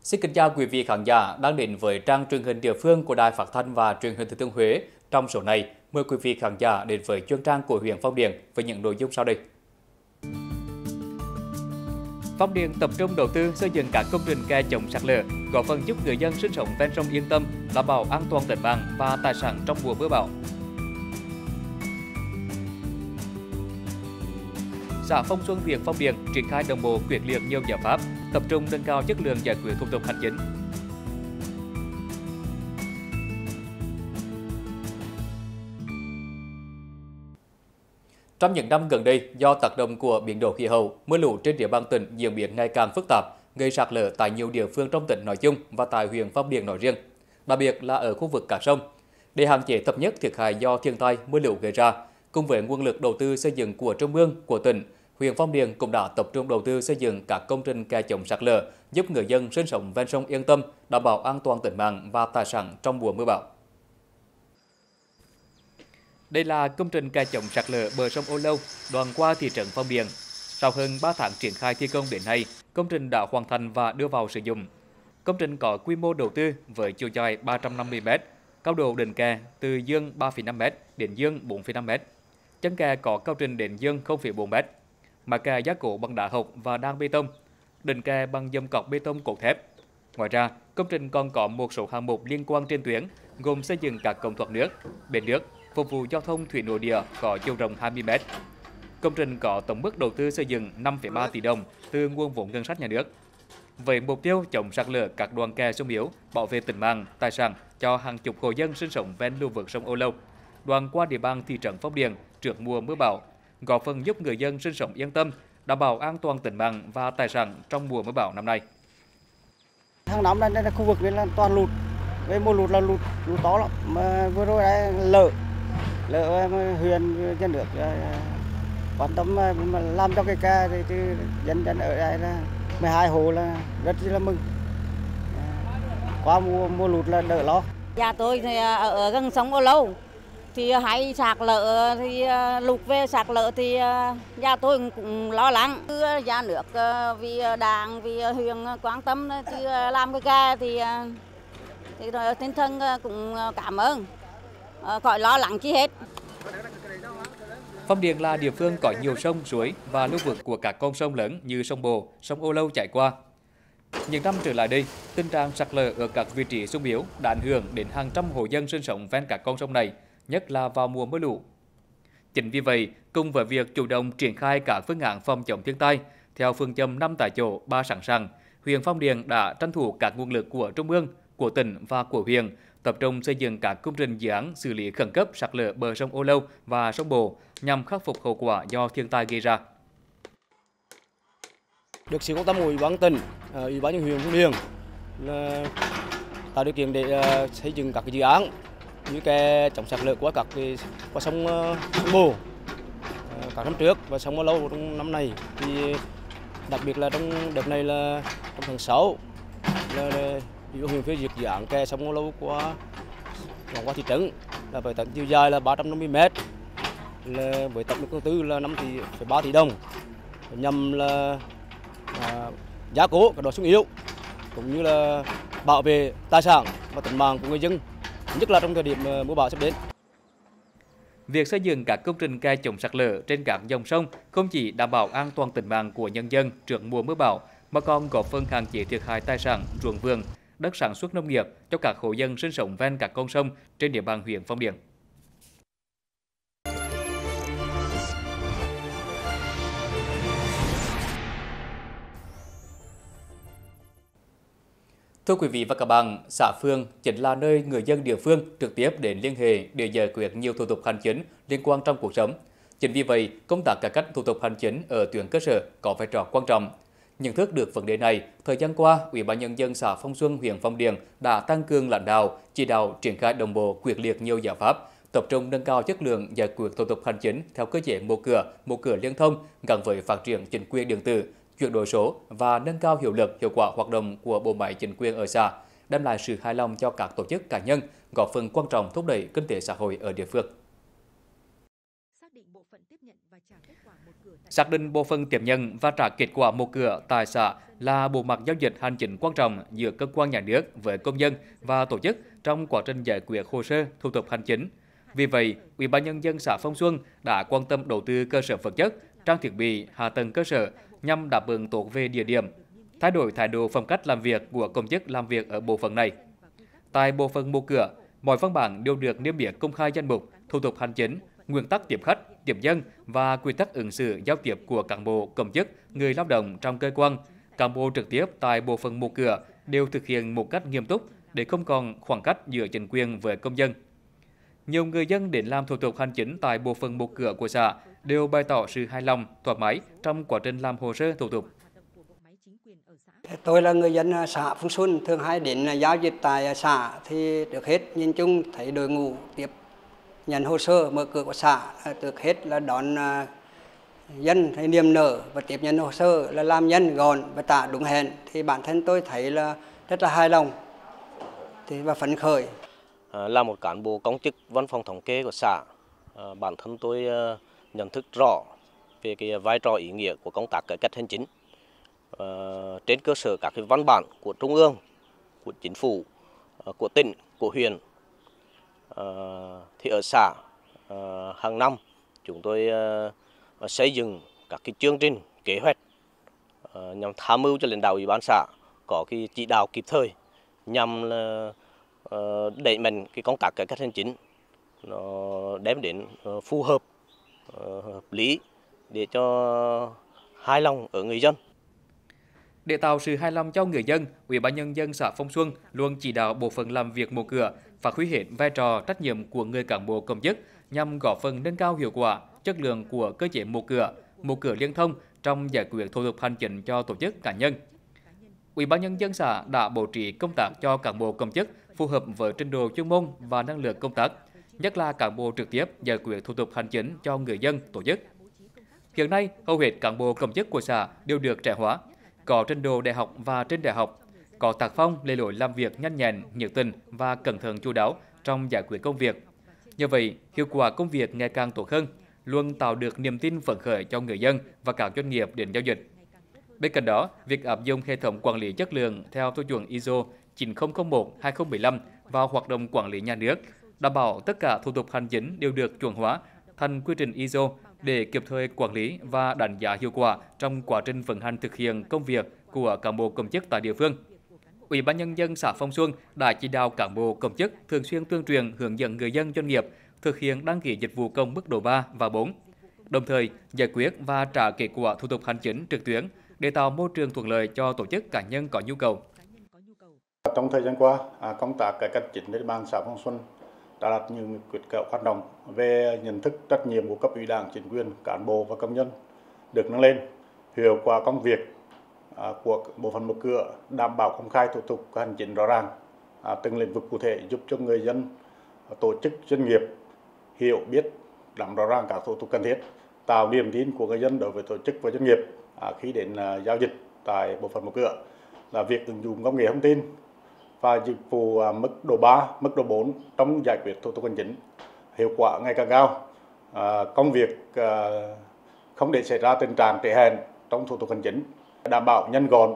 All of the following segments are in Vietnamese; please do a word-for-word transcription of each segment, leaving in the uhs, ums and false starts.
Xin kính chào quý vị khán giả đang đến với trang truyền hình địa phương của Đài Phát thanh và Truyền hình Thừa Thiên Huế. Trong số này, mời quý vị khán giả đến với chuyên trang của huyện Phong Điền với những nội dung sau đây. Phong Điền tập trung đầu tư xây dựng các công trình kè chống sạt lở, góp phần giúp người dân sinh sống ven sông yên tâm, đảm bảo an toàn tính mạng và tài sản trong mùa mưa bão. Xã Phong Xuân, huyện Phong Điền triển khai đồng bộ quyết liệt nhiều giải pháp, tập trung nâng cao chất lượng giải quyết thủ tục hành chính. Trong những năm gần đây, do tác động của biến đổi khí hậu, mưa lũ trên địa bàn tỉnh diễn biến ngày càng phức tạp, gây sạt lở tại nhiều địa phương trong tỉnh nói chung và tại huyện Phong Điền nói riêng, đặc biệt là ở khu vực các sông. Để hạn chế thấp nhất thiệt hại do thiên tai mưa lũ gây ra, cùng với nguồn lực đầu tư xây dựng của trung ương, của tỉnh, huyện Phong Điền cũng đã tập trung đầu tư xây dựng các công trình kè chống sạt lở, giúp người dân sinh sống ven sông yên tâm, đảm bảo an toàn tính mạng và tài sản trong mùa mưa bão. Đây là công trình kè chống sạt lở bờ sông Ô Lâu, đoạn qua thị trấn Phong Điền. Sau hơn ba tháng triển khai thi công đến nay, công trình đã hoàn thành và đưa vào sử dụng. Công trình có quy mô đầu tư với chiều dài ba trăm năm mươi mét, cao độ đỉnh kè từ dương ba phẩy năm mét đến dương bốn phẩy năm mét. Chân kè có cao trình đến dương không phẩy bốn mét. Mái kè gia cố bằng đá hộc và đan bê tông, đỉnh kè bằng dầm cọc bê tông cốt thép. Ngoài ra, công trình còn có một số hạng mục liên quan trên tuyến, gồm xây dựng các cống thoát nước, bể nước, phục vụ giao thông thủy nội địa có chiều rộng hai mươi mét. Công trình có tổng mức đầu tư xây dựng năm phẩy ba tỷ đồng từ nguồn vốn ngân sách nhà nước. Với mục tiêu chống sạt lở các đoạn kè sung yếu, bảo vệ tính mạng, tài sản cho hàng chục hộ dân sinh sống ven lưu vực sông Ô Lâu, đoạn qua địa bàn thị trấn Phong Điền trước mùa mưa bão, góp phần giúp người dân sinh sống yên tâm, đảm bảo an toàn tính mạng và tài sản trong mùa mưa bão năm nay. Hàng năm đây là khu vực này là toàn lụt, với mùa lụt là lụt lụt to lắm, mà vừa rồi đây lở lở huyện nhà nước quan tâm mà làm cho cái kè thì, thì dân dân ở đây là mười hai hộ là rất là mừng. Qua mùa mùa lụt là đỡ lo. Nhà tôi thì ở gần sông Ô Lâu, thì hay sạt lở thì lụt về sạt lở thì nhà tôi cũng lo lắng. Nhà nước vì đảng vì huyện quan tâm thì làm cái kè thì thì tinh thần cũng cảm ơn, khỏi lo lắng chi hết. Phong Điền là địa phương có nhiều sông, suối và lưu vực của các con sông lớn như sông Bồ, sông Ô Lâu chảy qua. Những năm trở lại đây, tình trạng sạt lở ở các vị trí xung yếu đã ảnh hưởng đến hàng trăm hộ dân sinh sống ven các con sông này, nhất là vào mùa mưa lũ. Chính vì vậy, cùng với việc chủ động triển khai các phương án phòng chống thiên tai theo phương châm năm tại chỗ, ba sẵn sàng, huyện Phong Điền đã tranh thủ các nguồn lực của trung ương, của tỉnh và của huyện, tập trung xây dựng các công trình dự án xử lý khẩn cấp sạt lở bờ sông Ô Lâu và sông Bồ nhằm khắc phục hậu quả do thiên tai gây ra. Được sự quan tâm của Ủy ban tỉnh, Ủy ban nhân huyện Phong Điền là tạo điều kiện để xây dựng các dự án như kè chống sạt lở qua các qua sông, sông Bồ các năm trước và sông Ô Lâu trong năm này, thì đặc biệt là trong đợt này là trong tháng sáu là, là Ủy ban huyện phê duyệt dự án kè sông Ô Lâu qua qua thị trấn là với tổng chiều dài là ba trăm năm mươi mét, là với tổng mức đầu tư là năm phẩy ba tỷ đồng, nhằm là à, gia cố các đoạn sung yếu cũng như là bảo vệ tài sản và tính mạng của người dân, nhất là trong thời điểm mùa bão sắp đến. Việc xây dựng các công trình kè chống sạt lở trên các dòng sông không chỉ đảm bảo an toàn tính mạng của nhân dân trước mùa mưa bão, mà còn góp phần hạn chế thiệt hại tài sản, ruộng vườn, đất sản xuất nông nghiệp cho các hộ dân sinh sống ven các con sông trên địa bàn huyện Phong Điền. Thưa quý vị và các bạn, xã phường chính là nơi người dân địa phương trực tiếp đến liên hệ để giải quyết nhiều thủ tục hành chính liên quan trong cuộc sống. Chính vì vậy, công tác cải cách thủ tục hành chính ở tuyến cơ sở có vai trò quan trọng. Nhận thức được vấn đề này, thời gian qua, Ủy ban nhân dân xã Phong Xuân, huyện Phong Điền đã tăng cường lãnh đạo, chỉ đạo triển khai đồng bộ quyết liệt nhiều giải pháp, tập trung nâng cao chất lượng giải quyết thủ tục hành chính theo cơ chế một cửa, một cửa liên thông gắn với phát triển chính quyền điện tử, chuyển đổi số và nâng cao hiệu lực, hiệu quả hoạt động của bộ máy chính quyền ở xã, đem lại sự hài lòng cho các tổ chức cá nhân, góp phần quan trọng thúc đẩy kinh tế xã hội ở địa phương. Xác định bộ phận tiếp nhận và trả kết quả một cửa tại xã là bộ mặt giao dịch hành chính quan trọng giữa cơ quan nhà nước với công dân và tổ chức trong quá trình giải quyết hồ sơ thủ tục hành chính. Vì vậy, Ủy ban nhân dân xã Phong Xuân đã quan tâm đầu tư cơ sở vật chất, trang thiết bị, hạ tầng cơ sở nhằm đáp ứng tốt về địa điểm, thay đổi thái độ phong cách làm việc của công chức làm việc ở bộ phận này. Tại bộ phận một cửa, mọi văn bản đều được niêm yết công khai danh mục, thủ tục hành chính, nguyên tắc tiếp khách, tiếp dân và quy tắc ứng xử giao tiếp của cán bộ, công chức, người lao động trong cơ quan. Cán bộ trực tiếp tại bộ phận một cửa đều thực hiện một cách nghiêm túc để không còn khoảng cách giữa chính quyền với công dân. Nhiều người dân đến làm thủ tục hành chính tại bộ phận một cửa của xã đều bày tỏ sự hài lòng, thoải mái trong quá trình làm hồ sơ thủ tục. Tôi là người dân xã Phong Xuân, thường hay đến giao dịch tại xã thì được hết nhìn chung thấy đội ngũ tiếp nhận hồ sơ mở cửa của xã được hết là đón dân thấy niềm nở và tiếp nhận hồ sơ là làm nhanh gọn và trả đúng hẹn, thì bản thân tôi thấy là rất là hài lòng thì và phấn khởi. Là một cán bộ công chức văn phòng thống kê của xã, bản thân tôi nhận thức rõ về cái vai trò ý nghĩa của công tác cải cách hành chính. Trên cơ sở các cái văn bản của trung ương, của chính phủ, của tỉnh, của huyện, thì ở xã hàng năm chúng tôi xây dựng các cái chương trình kế hoạch nhằm tham mưu cho lãnh đạo ủy ban xã có cái chỉ đạo kịp thời nhằm là đẩy mạnh cái công tác cải cách hành chính nó đem đến phù hợp, hợp lý để cho hài lòng ở người dân. Để tạo sự hài lòng cho người dân, Ủy ban nhân dân xã Phong Xuân luôn chỉ đạo bộ phận làm việc một cửa phát huy hết vai trò trách nhiệm của người cán bộ công chức nhằm góp phần nâng cao hiệu quả, chất lượng của cơ chế một cửa, một cửa liên thông trong giải quyết thủ tục hành chính cho tổ chức cá nhân. Ủy ban nhân dân xã đã bố trí công tác cho cán bộ công chức phù hợp với trình độ chuyên môn và năng lực công tác, nhất là cán bộ trực tiếp giải quyết thủ tục hành chính cho người dân, tổ chức. Hiện nay, hầu hết cán bộ công chức của xã đều được trẻ hóa, có trình độ đại học và trên đại học, có tác phong lề lối làm việc nhanh nhẹn, nhiệt tình và cẩn thận chu đáo trong giải quyết công việc. Như vậy, hiệu quả công việc ngày càng tốt hơn, luôn tạo được niềm tin phấn khởi cho người dân và các doanh nghiệp đến giao dịch. Bên cạnh đó, việc áp dụng hệ thống quản lý chất lượng theo tiêu chuẩn i ét o chín không không một hai không một năm vào hoạt động quản lý nhà nước, đảm bảo tất cả thủ tục hành chính đều được chuẩn hóa thành quy trình i ét o để kịp thời quản lý và đánh giá hiệu quả trong quá trình vận hành thực hiện công việc của cán bộ công chức tại địa phương. Ủy ban nhân dân xã Phong Xuân đã chỉ đạo cán bộ công chức thường xuyên tuyên truyền hướng dẫn người dân doanh nghiệp thực hiện đăng ký dịch vụ công mức độ ba và bốn, đồng thời giải quyết và trả kết quả thủ tục hành chính trực tuyến để tạo môi trường thuận lợi cho tổ chức cá nhân có nhu cầu. Trong thời gian qua, công tác cải cách hành chính trên địa bàn xã Phong Xuân đã đạt những kết quả quan trọng về nhận thức trách nhiệm của cấp ủy đảng, chính quyền, cán bộ và công nhân được nâng lên, hiệu quả công việc của bộ phận một cửa đảm bảo công khai thủ tục hành chính rõ ràng, từng lĩnh vực cụ thể giúp cho người dân, tổ chức, doanh nghiệp hiểu biết nắm rõ ràng các thủ tục cần thiết, tạo niềm tin của người dân đối với tổ chức và doanh nghiệp khi đến giao dịch tại bộ phận một cửa là việc ứng dụng công nghệ thông tin và dịch vụ mức độ ba, mức độ bốn trong giải quyết thủ tục hành chính hiệu quả ngày càng cao. À, công việc à, không để xảy ra tình trạng trễ hẹn trong thủ tục hành chính, đảm bảo nhanh gọn.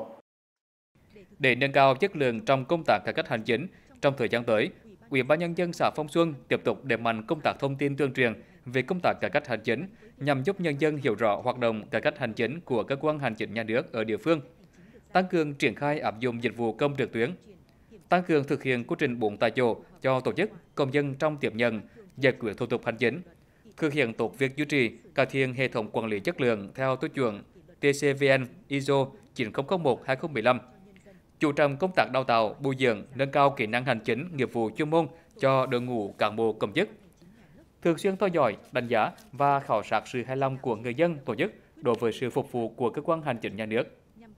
Để nâng cao chất lượng trong công tác cải cách hành chính, trong thời gian tới, Ủy ban nhân dân xã Phong Xuân tiếp tục đẩy mạnh công tác thông tin tuyên truyền về công tác cải cách hành chính nhằm giúp nhân dân hiểu rõ hoạt động cải cách hành chính của cơ quan hành chính nhà nước ở địa phương, tăng cường triển khai áp dụng dịch vụ công trực tuyến, tăng cường thực hiện quy trình bốn tại chỗ cho tổ chức, công dân trong tiếp nhận, giải quyết thủ tục hành chính, thực hiện tốt việc duy trì, cải thiện hệ thống quản lý chất lượng theo tiêu chuẩn T C V N I S O chín không không một hai không một năm, chú trọng công tác đào tạo, bồi dưỡng, nâng cao kỹ năng hành chính, nghiệp vụ chuyên môn cho đội ngũ cán bộ công chức, thường xuyên theo dõi, đánh giá và khảo sát sự hài lòng của người dân, tổ chức đối với sự phục vụ của cơ quan hành chính nhà nước.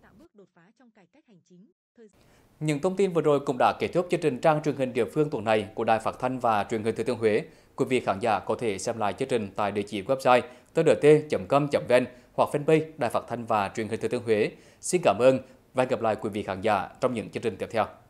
Những thông tin vừa rồi cũng đã kết thúc chương trình trang truyền hình địa phương tuần này của Đài Phát thanh và Truyền hình Thừa Thiên Huế. Quý vị khán giả có thể xem lại chương trình tại địa chỉ website t d t chấm com chấm vn hoặc fanpage Đài Phát thanh và Truyền hình Thừa Thiên Huế. Xin cảm ơn và hẹn gặp lại quý vị khán giả trong những chương trình tiếp theo.